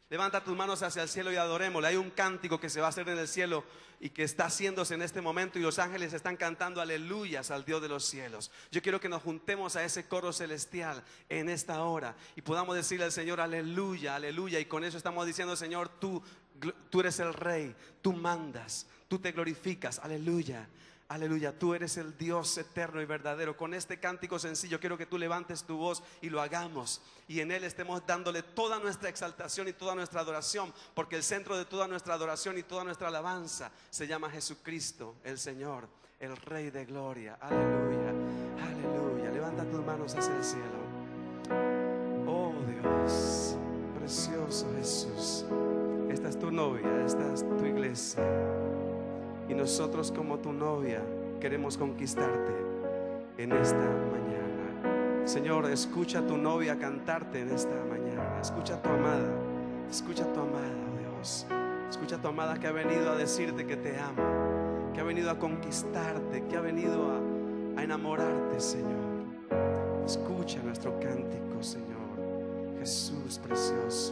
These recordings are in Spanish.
Levanta tus manos hacia el cielo y adorémosle. Hay un cántico que se va a hacer en el cielo y que está haciéndose en este momento, y los ángeles están cantando aleluyas al Dios de los cielos. Yo quiero que nos juntemos a ese coro celestial en esta hora y podamos decirle al Señor aleluya, aleluya. Y con eso estamos diciendo: Señor, tú eres el Rey, tú mandas, tú te glorificas, aleluya. Aleluya, tú eres el Dios eterno y verdadero. Con este cántico sencillo quiero que tú levantes tu voz y lo hagamos, y en él estemos dándole toda nuestra exaltación y toda nuestra adoración, porque el centro de toda nuestra adoración y toda nuestra alabanza se llama Jesucristo, el Señor, el Rey de gloria. Aleluya, aleluya. Levanta tus manos hacia el cielo. Oh Dios, precioso Jesús, esta es tu novia, esta es tu iglesia, y nosotros como tu novia queremos conquistarte en esta mañana. Señor, escucha a tu novia cantarte en esta mañana. Escucha a tu amada, oh Dios. Escucha a tu amada que ha venido a decirte que te ama, que ha venido a conquistarte, que ha venido a enamorarte, Señor. Escucha nuestro cántico, Señor. Jesús precioso.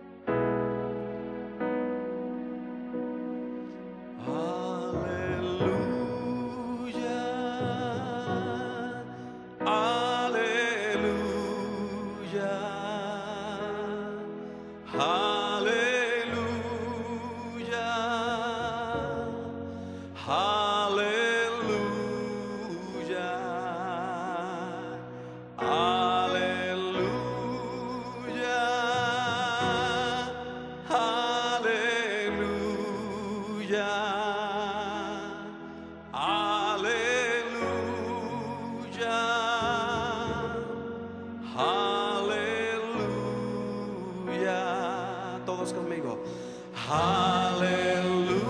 Todos conmigo. Aleluya,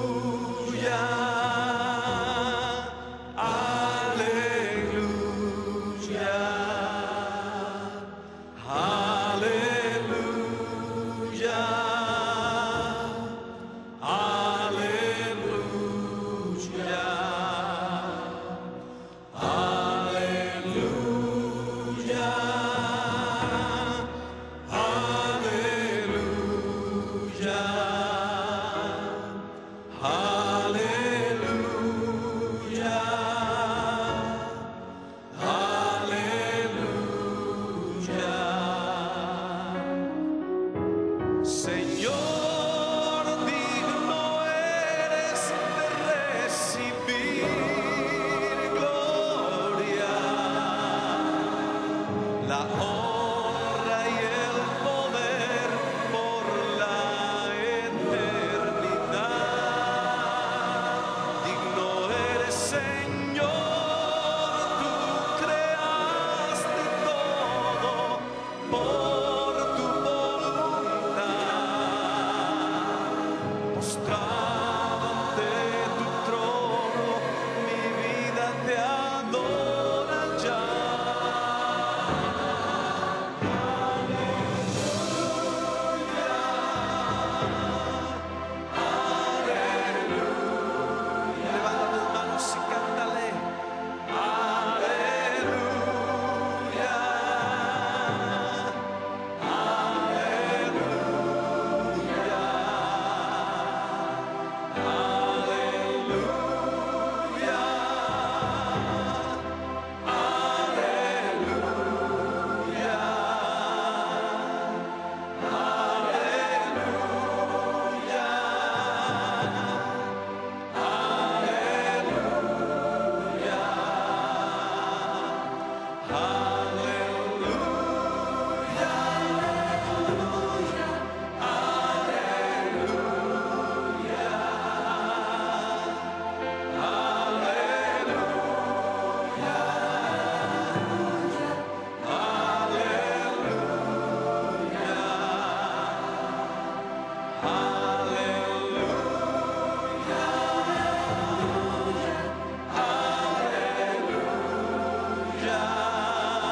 aleluya, aleluya, aleluya, aleluya. Señor, digno eres de recibir gloria, la honra y el poder por la eternidad. Digno eres, Señor, tú creaste todo por tu postrado ante tu trono, mi vida te adora ya. Aleluya, aleluya. Levanta tus manos y cántale. Aleluya, aleluya.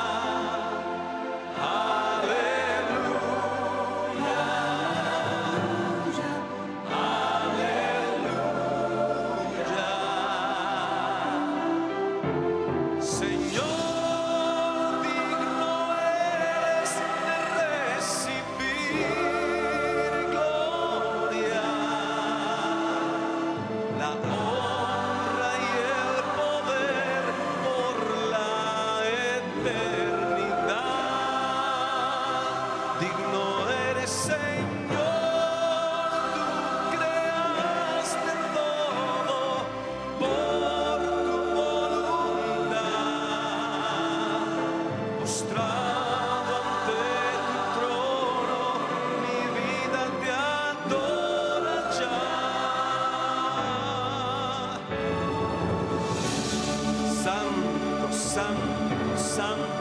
Postrado ante tu trono, mi vida te adora ya. Santo, santo, santo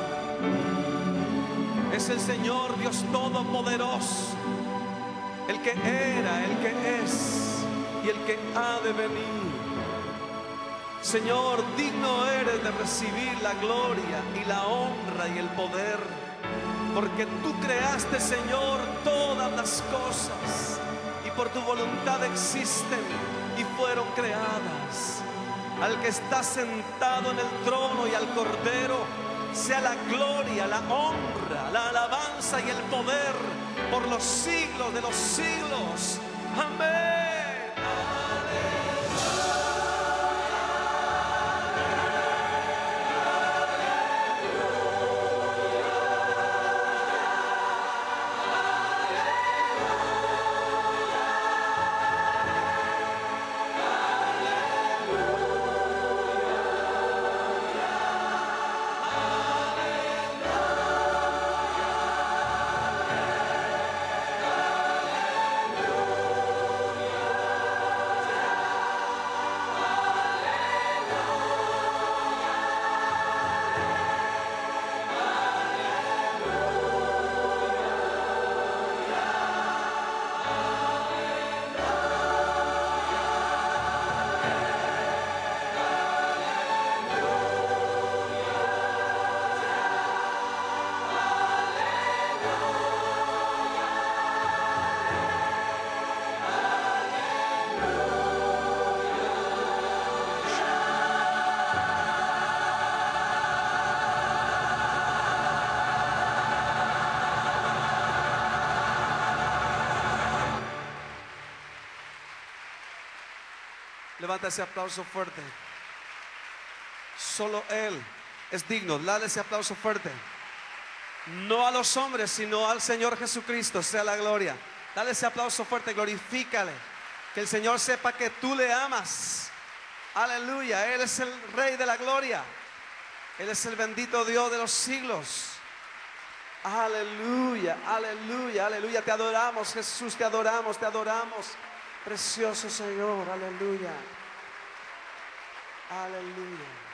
es el Señor Dios Todopoderoso, el que era, el que es y el que ha de venir. Señor, digno eres de recibir la gloria y la honra y el poder, porque tú creaste, Señor, todas las cosas y por tu voluntad existen y fueron creadas. Al que está sentado en el trono y al Cordero sea la gloria, la honra, la alabanza y el poder por los siglos de los siglos. Amén. Levanta ese aplauso fuerte. Solo Él es digno. Dale ese aplauso fuerte. No a los hombres, sino al Señor Jesucristo sea la gloria. Dale ese aplauso fuerte, glorifícale. Que el Señor sepa que tú le amas. Aleluya, Él es el Rey de la gloria. Él es el bendito Dios de los siglos. Aleluya, aleluya, aleluya. Te adoramos, Jesús, te adoramos, te adoramos. Precioso Señor, aleluya. Aleluya.